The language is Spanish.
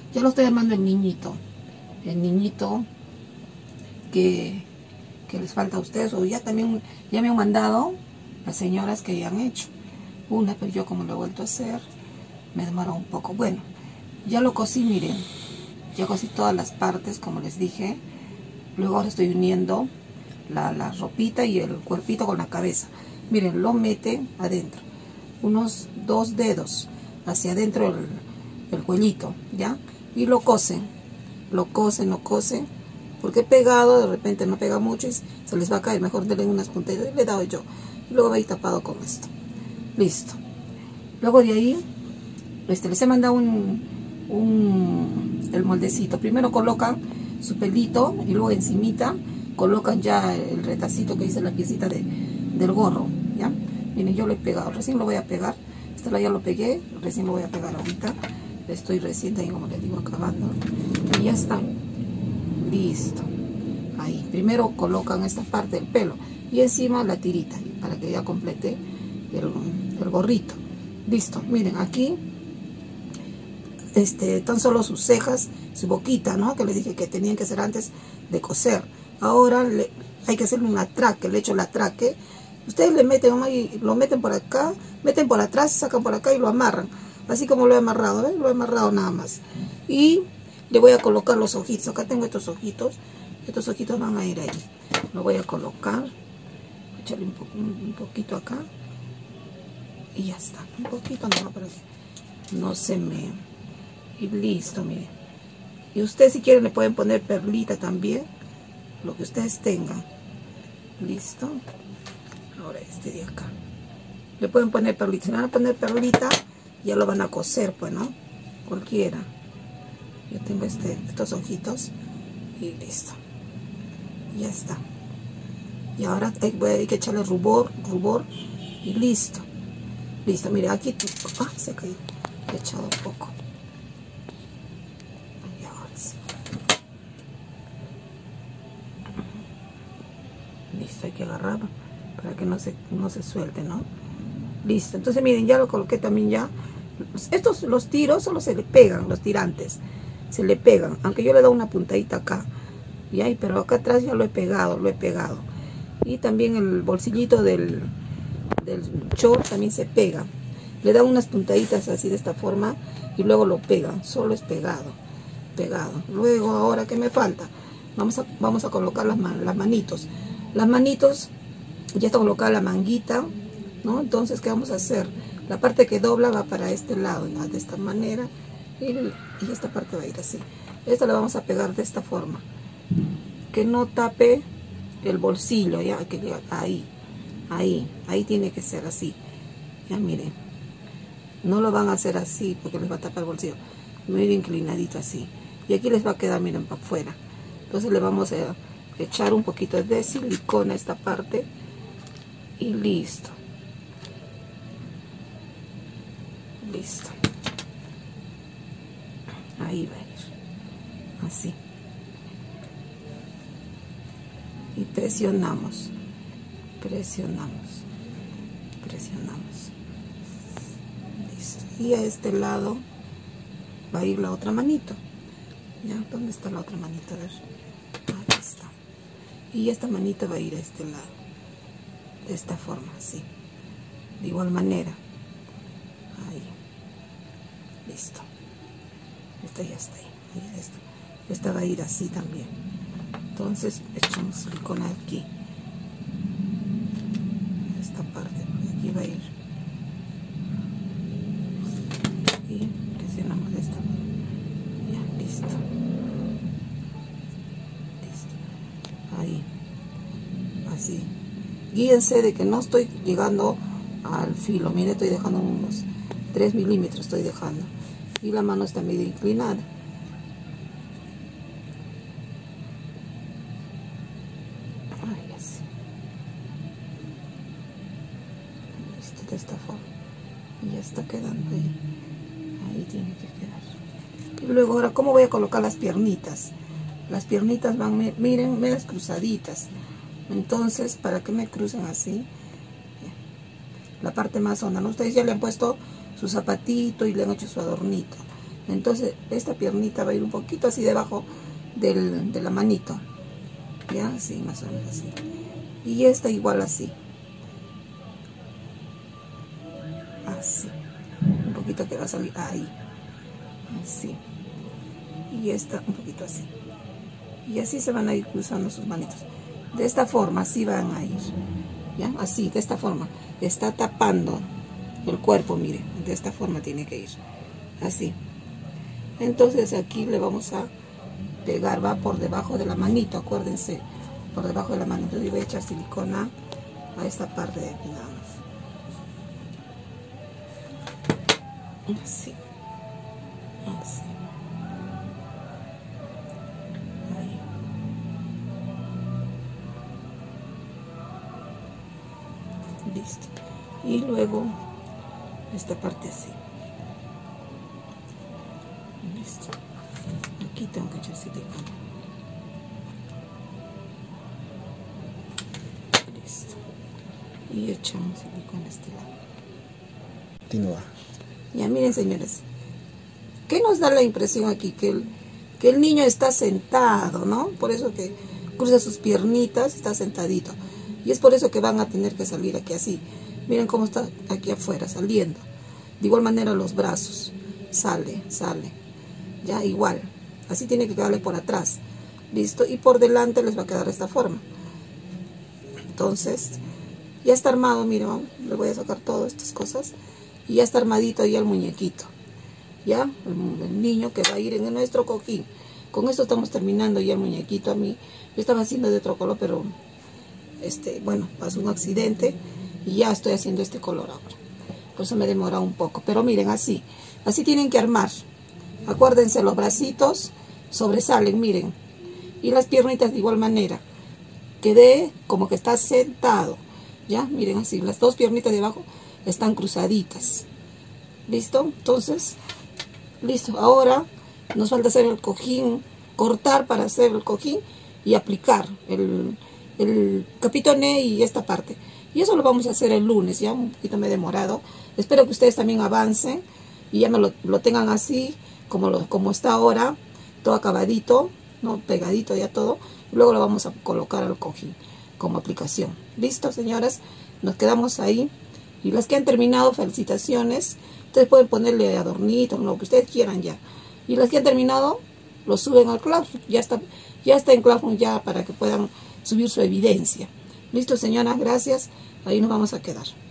Ya lo estoy armando el niñito que les falta a ustedes, o ya también ya me han mandado las señoras que ya han hecho una, pero yo como lo he vuelto a hacer me demora un poco. Bueno, ya lo cosí, miren, ya cosí todas las partes como les dije. Luego ahora estoy uniendo la ropita y el cuerpito con la cabeza. Miren, lo meten adentro, unos 2 dedos hacia adentro el cuellito, ¿ya? Y lo cosen, porque pegado de repente no pega mucho y se les va a caer. Mejor denle unas puntitas, le he dado yo, y luego va a ir tapado con esto. Listo. Luego de ahí les he mandado el moldecito. Primero colocan su pelito y luego encimita colocan ya el retacito que hice la piecita del gorro, ¿ya? Miren, yo lo he pegado, recién lo voy a pegar. Esta ya lo pegué, recién lo voy a pegar ahorita. Estoy recién ahí, como les digo, acabando. Y ya está. Listo. Ahí. Primero colocan esta parte del pelo y encima la tirita para que ya complete el gorrito. Listo. Miren, aquí están solo sus cejas, su boquita, ¿no? Que les dije que tenían que ser antes de coser. Ahora hay que hacerle un atraque. Le echo el atraque. Ustedes le meten, lo meten por acá, meten por atrás, sacan por acá y lo amarran. Así como lo he amarrado, ¿ven? Lo he amarrado nada más. Y le voy a colocar los ojitos. Acá tengo estos ojitos. Estos ojitos van a ir ahí. Lo voy a colocar. Echarle un poquito acá. Y ya está. Un poquito no, para que no se me... Y listo, miren. Y ustedes si quieren le pueden poner perlita también. Lo que ustedes tengan. Listo. Ahora este de acá. Le pueden poner perlita. Si no van a poner perlita, ya lo van a coser, pues, ¿no? Cualquiera. Yo tengo estos ojitos. Y listo. Ya está. Y ahora hay que echarle rubor. Y listo. Listo, mire, aquí... se cayó. He echado un poco. Y ahora sí. Listo, hay que agarrar para que no se suelte, ¿no? Listo, entonces miren, ya lo coloqué también ya. Los tiros solo se le pegan, los tirantes. Se le pegan, aunque yo le doy una puntadita acá. Y ahí, pero acá atrás ya lo he pegado. Y también el bolsillito del short también se pega. Le dan unas puntaditas así de esta forma y luego lo pegan. Solo es pegado. Luego, ahora, ¿qué me falta? Vamos a colocar las manitos. Las manitos, ya está colocada la manguita, ¿no? Entonces, ¿qué vamos a hacer? La parte que dobla va para este lado, ¿no? De esta manera. Y esta parte va a ir así. Esta la vamos a pegar de esta forma. Que no tape el bolsillo, ya que llega ahí tiene que ser así. Ya miren, no lo van a hacer así porque les va a tapar el bolsillo. Muy inclinadito así. Y aquí les va a quedar, miren, para afuera. Entonces le vamos a echar un poquito de silicona a esta parte. Y listo. Listo. Ahí va a ir. Así. Y presionamos. Listo. Y a este lado va a ir la otra manito. ¿Ya? ¿Dónde está la otra manito? A ver. Aquí está. Y esta manita va a ir a este lado. De esta forma, así. De igual manera. Ahí. Listo. Esta ya está ahí. Esta va a ir así también. Entonces echamos silicona aquí. Esta parte. Aquí va a ir. Y presionamos de esta forma. Ya, listo. Ahí. Así. Guíense de que no estoy llegando al filo. Mire, estoy dejando unos 3 milímetros. Estoy dejando. Y la mano está medio inclinada. Ahí así. Listo, de esta forma. Y ya está quedando ahí. Ahí tiene que quedar. Y luego ahora, ¿cómo voy a colocar las piernitas? Las piernitas van, miren, medias cruzaditas. Entonces, para que me crucen así, la parte más honda, ¿no? Ustedes ya le han puesto su zapatito y le han hecho su adornito. Entonces esta piernita va a ir un poquito así debajo de la manito, ya, así, más o menos así. Y esta igual así, así, un poquito que va a salir ahí, así. Y esta un poquito así. Y así se van a ir cruzando sus manitos. De esta forma, así van a ir. ¿Ya? Así, de esta forma. Está tapando el cuerpo, mire. De esta forma tiene que ir. Así. Entonces aquí le vamos a pegar, va por debajo de la manito, acuérdense. Por debajo de la manito. Y voy a echar silicona a esta parte de aquí nada más. Así. Así. Listo. Y luego esta parte así. Listo. Aquí tengo que echar silicona. Listo. Y echamos silicona a este lado. Continúa. Ya miren, señores, ¿qué nos da la impresión aquí? Que el niño está sentado, ¿no? Por eso que cruza sus piernitas, está sentadito. Y es por eso que van a tener que salir aquí así. Miren cómo está aquí afuera, saliendo. De igual manera los brazos. Sale. Ya, igual. Así tiene que quedarle por atrás. ¿Listo? Y por delante les va a quedar de esta forma. Entonces, ya está armado, miren, le voy a sacar todas estas cosas. Y ya está armadito ya el muñequito. Ya, el niño que va a ir en nuestro cojín. Con esto estamos terminando ya el muñequito. A mí, yo estaba haciendo de otro color, pero bueno, pasó un accidente y ya estoy haciendo este color ahora. Por eso me he demorado un poco. Pero miren, así tienen que armar. Acuérdense, los bracitos sobresalen, miren. Y las piernitas de igual manera. Quede como que está sentado. Ya, miren así, las dos piernitas de abajo están cruzaditas. ¿Listo? Entonces, listo. Ahora nos falta hacer el cojín, cortar para hacer el cojín y aplicar el capitoné y esta parte. Y eso lo vamos a hacer el lunes, ya un poquito me he demorado. Espero que ustedes también avancen y ya me lo tengan así, como está ahora, todo acabadito, no pegadito ya todo. Luego lo vamos a colocar al cojín como aplicación. ¿Listo, señoras? Nos quedamos ahí. Y las que han terminado, felicitaciones. Ustedes pueden ponerle adornitos, lo que ustedes quieran ya. Y las que han terminado, lo suben al Classroom. Ya está en Classroom ya para que puedan subir su evidencia. Listo, señoras, gracias. Ahí nos vamos a quedar.